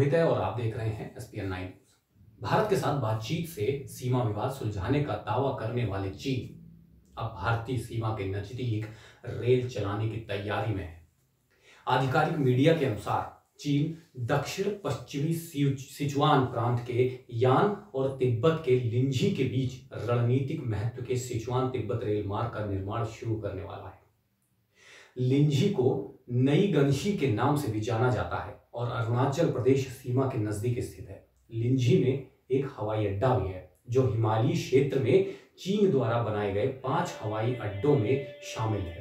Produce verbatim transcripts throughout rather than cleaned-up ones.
रोहित है और आप देख रहे हैं S P N nine news. Bharat के साथ बातचीत से सीमा विवाद सुलझाने का दावा करने वाले चीन अब भारतीय सीमा के नजदीक रेल चलाने की तैयारी में है। आधिकारिक मीडिया के अनुसार चीन दक्षिण पश्चिमी सिचुआन प्रांत के यान और तिब्बत के लिंझी के बीच रणनीतिक महत्व के सिचुआन तिब्बत रेल मार्ग का निर्माण शुरू करने वाला है। लिंझी को नई गंशी के नाम से भी जाना जाता है और अरुणाचल प्रदेश सीमा के नजदीक स्थित है। लिंझी में एक हवाई अड्डा भी है जो हिमालयी क्षेत्र में चीन द्वारा बनाए गए पांच हवाई अड्डों में शामिल है।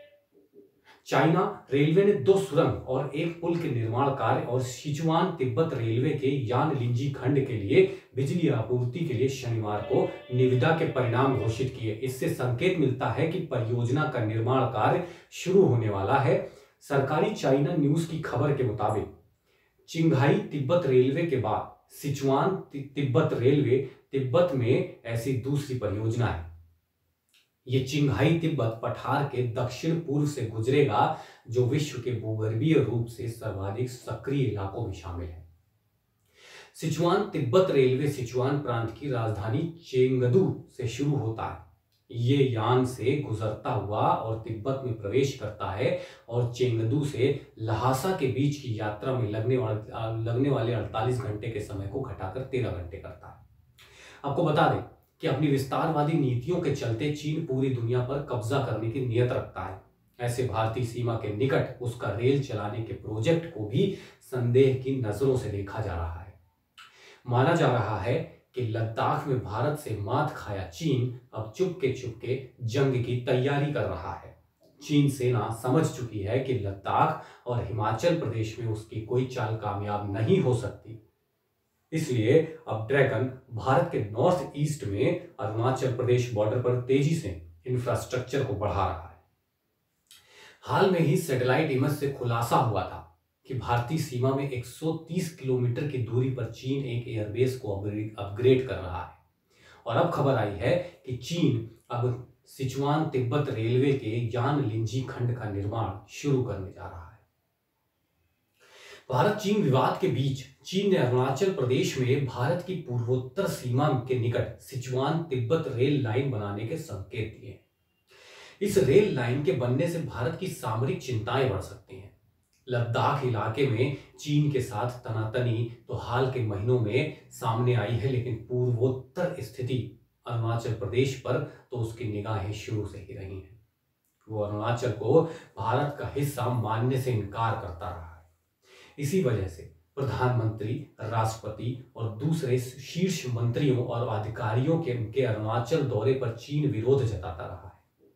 चाइना रेलवे ने दो सुरंग और एक पुल के निर्माण कार्य और सिचुआन तिब्बत रेलवे के यान लिंझी खंड के लिए बिजली आपूर्ति के लिए शनिवार को निविदा के परिणाम घोषित किए। इससे संकेत मिलता है कि परियोजना का निर्माण कार्य शुरू होने वाला है। सरकारी चाइना न्यूज की खबर के मुताबिक चिंघाई तिब्बत रेलवे के बाद सिचुआन तिब्बत रेलवे तिब्बत में ऐसी दूसरी परियोजना है। ये चिंघाई तिब्बत पठार के दक्षिण पूर्व से गुजरेगा जो विश्व के भूगर्भीय रूप से सर्वाधिक सक्रिय इलाकों में शामिल है। सिचुआन तिब्बत रेलवे सिचुआन प्रांत की राजधानी चेंगदू से शुरू होता है। ये यान से गुजरता हुआ और तिब्बत में प्रवेश करता है और चेंगदू से लहासा के बीच की यात्रा में लगने वाले लगने वाले अड़तालीस घंटे के समय को घटाकर तेरह घंटे करता है। आपको बता दें कि अपनी विस्तारवादी नीतियों के चलते चीन पूरी दुनिया पर कब्जा करने की नियत रखता है। ऐसे भारतीय सीमा के निकट उसका रेल चलाने के प्रोजेक्ट को भी संदेह की नजरों से देखा जा रहा है। माना जा रहा है कि लद्दाख में भारत से मात खाया चीन अब चुपके चुपके जंग की तैयारी कर रहा है। चीन सेना समझ चुकी है कि लद्दाख और हिमाचल प्रदेश में उसकी कोई चाल कामयाब नहीं हो सकती, इसलिए अब ड्रैगन भारत के नॉर्थ ईस्ट में अरुणाचल प्रदेश बॉर्डर पर तेजी से इंफ्रास्ट्रक्चर को बढ़ा रहा है। हाल में ही सैटेलाइट इमेज से खुलासा हुआ था कि भारतीय सीमा में एक सौ तीस किलोमीटर की दूरी पर चीन एक एयरबेस को अपग्रेड कर रहा है और अब खबर आई है कि चीन अब सिचुआन तिब्बत रेलवे के यान लिंझी खंड का निर्माण शुरू करने जा रहा है। भारत चीन विवाद के बीच चीन ने अरुणाचल प्रदेश में भारत की पूर्वोत्तर सीमा के निकट सिचुआन तिब्बत रेल लाइन बनाने के संकेत दिए। इस रेल लाइन के बनने से भारत की सामरिक चिंताएं बढ़ सकती हैं। लद्दाख इलाके में चीन के साथ तनातनी तो हाल के महीनों में सामने आई है, लेकिन पूर्वोत्तर स्थिति अरुणाचल प्रदेश पर तो उसकी निगाहें शुरू से ही रही हैं। वो अरुणाचल को भारत का हिस्सा मानने से इनकार करता रहा है। इसी वजह से प्रधानमंत्री, राष्ट्रपति और दूसरे शीर्ष मंत्रियों और अधिकारियों के उनके अरुणाचल दौरे पर चीन विरोध जताता रहा है।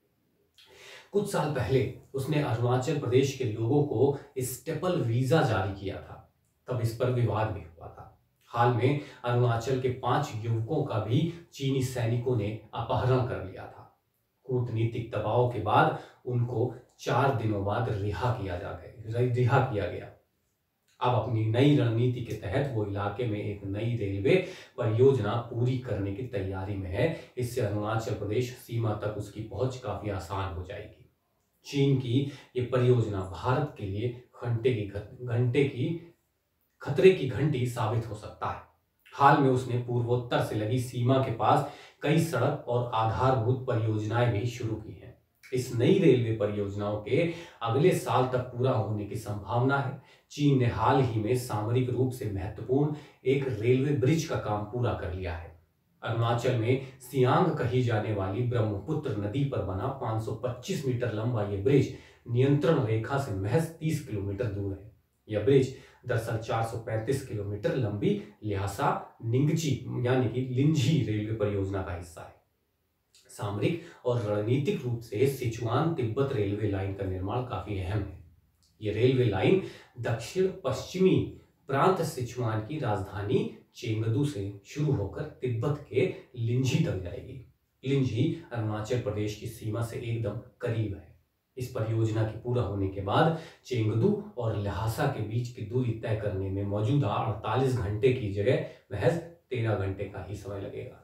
कुछ साल पहले उसने अरुणाचल प्रदेश के लोगों को स्टेपल वीजा जारी किया था, तब इस पर विवाद भी हुआ था। हाल में अरुणाचल के पांच युवकों का भी चीनी सैनिकों ने अपहरण कर लिया था। कूटनीतिक दबाव के बाद उनको चार दिनों बाद रिहा किया जा गया रिहा किया गया। अब अपनी नई रणनीति के तहत वो इलाके में एक नई रेलवे परियोजना पूरी करने की तैयारी में है। इससे अरुणाचल प्रदेश सीमा तक उसकी पहुंच काफी आसान हो जाएगी। चीन की ये परियोजना भारत के लिए घंटे की घंटे की खतरे की घंटी साबित हो सकता है। हाल में उसने पूर्वोत्तर से लगी सीमा के पास कई सड़क और आधारभूत परियोजनाएं भी शुरू की हैं। इस नई रेलवे परियोजनाओं के अगले साल तक पूरा होने की संभावना है। चीन ने हाल ही में सामरिक रूप से महत्वपूर्ण एक रेलवे ब्रिज का काम पूरा कर लिया है। अरुणाचल में सियांग कही जाने वाली ब्रह्मपुत्र नदी पर बना पाँच सौ पच्चीस मीटर लंबा यह ब्रिज नियंत्रण रेखा से महज तीस किलोमीटर दूर है। यह ब्रिज दरअसल चार सौ पैंतीस किलोमीटर लंबी ल्हासा निंगची यानी कि लिंझी रेलवे परियोजना का हिस्सा है। सामरिक और रणनीतिक रूप से सिचुआन तिब्बत रेलवे लाइन का निर्माण काफी अहम है। यह रेलवे लाइन दक्षिण पश्चिमी प्रांत सिचुआन की राजधानी चेंगदू से शुरू होकर तिब्बत के लिंझी तक जाएगी। लिंझी अरुणाचल प्रदेश की सीमा से एकदम करीब है। इस परियोजना के पूरा होने के बाद चेंगदू और लहासा के बीच की दूरी तय करने में मौजूदा अड़तालीस घंटे की जगह महज तेरह घंटे का ही समय लगेगा।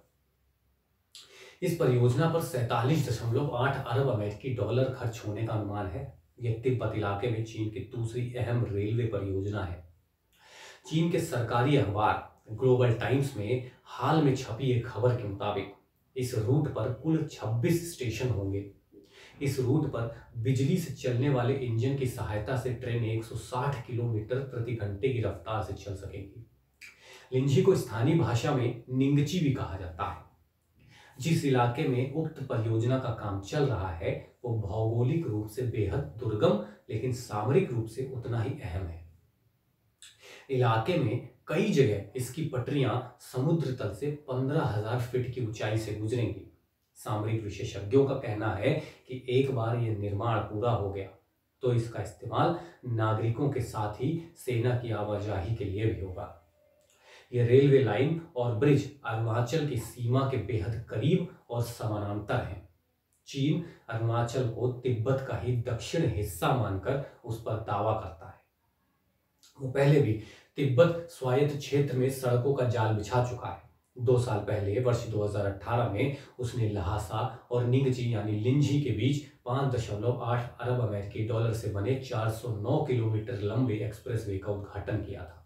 इस परियोजना पर सैंतालीस दशमलव आठ अरब अमेरिकी डॉलर खर्च होने का अनुमान है। यह तिब्बत इलाके में चीन की दूसरी अहम रेलवे परियोजना है। चीन के सरकारी अखबार ग्लोबल टाइम्स में हाल में छपी एक खबर के मुताबिक इस रूट पर कुल छब्बीस स्टेशन होंगे। इस रूट पर बिजली से चलने वाले इंजन की सहायता से ट्रेन एक सौ साठ किलोमीटर प्रति घंटे की रफ्तार से चल सकेगी। लिंझी को स्थानीय भाषा में निंगची भी कहा जाता है। जिस इलाके में उक्त परियोजना का काम चल रहा है वो भौगोलिक रूप से बेहद दुर्गम लेकिन सामरिक रूप से उतना ही अहम है। इलाके में कई जगह इसकी पटरियां समुद्र तल से पंद्रह हजार फीट की ऊंचाई से गुजरेंगी। सामरिक विशेषज्ञों का कहना है कि एक बार यह निर्माण पूरा हो गया तो इसका इस्तेमाल नागरिकों के साथ ही सेना की आवाजाही के लिए भी होगा। यह रेलवे लाइन और ब्रिज अरुणाचल की सीमा के बेहद करीब और समानांतर हैं। चीन अरुणाचल को तिब्बत का ही दक्षिण हिस्सा मानकर उस पर दावा करता है। वो पहले भी तिब्बत स्वायत्त क्षेत्र में सड़कों का जाल बिछा चुका है। दो साल पहले वर्ष दो हज़ार अठारह में उसने लहासा और निंगची यानी लिंझी के बीच पाँच दशमलव आठ अरब अमेरिकी डॉलर से बने चार सौ नौ किलोमीटर लंबे एक्सप्रेसवे का उद्घाटन किया था।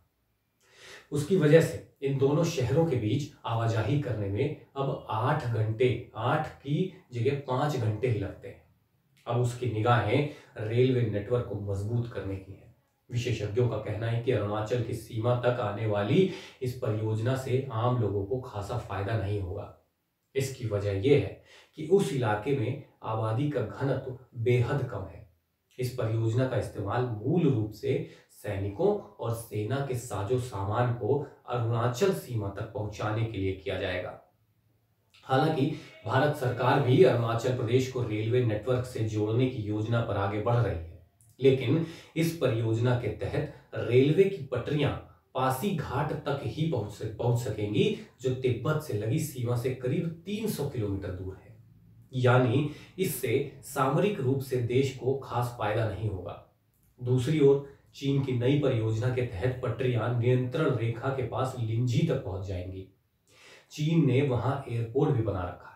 उसकी वजह से इन दोनों शहरों के बीच आवाजाही करने में अब आठ घंटे आठ की जगह पाँच घंटे ही लगते हैं। अब उसकी निगाहें रेलवे नेटवर्क को मजबूत करने की हैं। विशेषज्ञों का कहना है कि अरुणाचल की सीमा तक आने वाली इस परियोजना से आम लोगों को खासा फायदा नहीं होगा। इसकी वजह यह है कि उस इलाके में आबादी का घनत्व बेहद कम है। इस परियोजना का इस्तेमाल मूल रूप से सैनिकों और सेना के साजो सामान को अरुणाचल सीमा तक पहुंचाने के लिए किया जाएगा। हालांकि भारत सरकार भी अरुणाचल प्रदेश को रेलवे नेटवर्क से जोड़ने की योजना पर आगे बढ़ रही है, लेकिन इस परियोजना के तहत रेलवे की पटरियां पासी घाट तक ही पहुंच पहुंच सकेंगी, जो तिब्बत से लगी सीमा से करीब तीन सौ किलोमीटर दूर है। यानी इससे सामरिक रूप से देश को खास फायदा नहीं होगा। दूसरी ओर चीन की नई परियोजना के तहत पटरियां नियंत्रण रेखा के पास लिंझी तक पहुंच जाएंगी। चीन ने वहां एयरपोर्ट भी बना रखा है।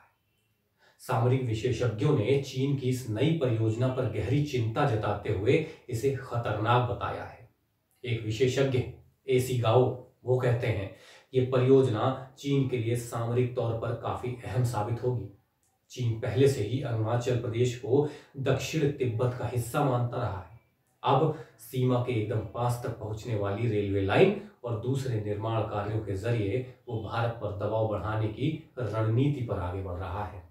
सामरिक विशेषज्ञों ने चीन की इस नई परियोजना पर गहरी चिंता जताते हुए इसे खतरनाक बताया है। एक विशेषज्ञ एसी गाओ वो कहते हैं ये परियोजना चीन के लिए सामरिक तौर पर काफी अहम साबित होगी। चीन पहले से ही अरुणाचल प्रदेश को दक्षिण तिब्बत का हिस्सा मानता रहा है। अब सीमा के एकदम पास तक पहुंचने वाली रेलवे लाइन और दूसरे निर्माण कार्यों के जरिए वो भारत पर दबाव बढ़ाने की रणनीति पर आगे बढ़ रहा है।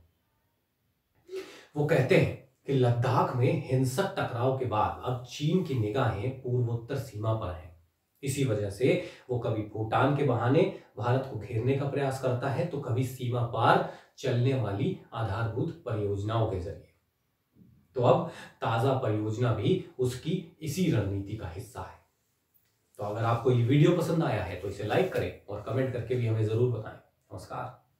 वो कहते हैं कि लद्दाख में हिंसक टकराव के बाद अब चीन की निगाहें पूर्वोत्तर सीमा पर हैं। इसी वजह से वो कभी भूटान के बहाने भारत को घेरने का प्रयास करता है तो कभी सीमा पार चलने वाली आधारभूत परियोजनाओं के जरिए। तो अब ताजा परियोजना भी उसकी इसी रणनीति का हिस्सा है। तो अगर आपको ये वीडियो पसंद आया है तो इसे लाइक करें और कमेंट करके भी हमें जरूर बताएं। नमस्कार।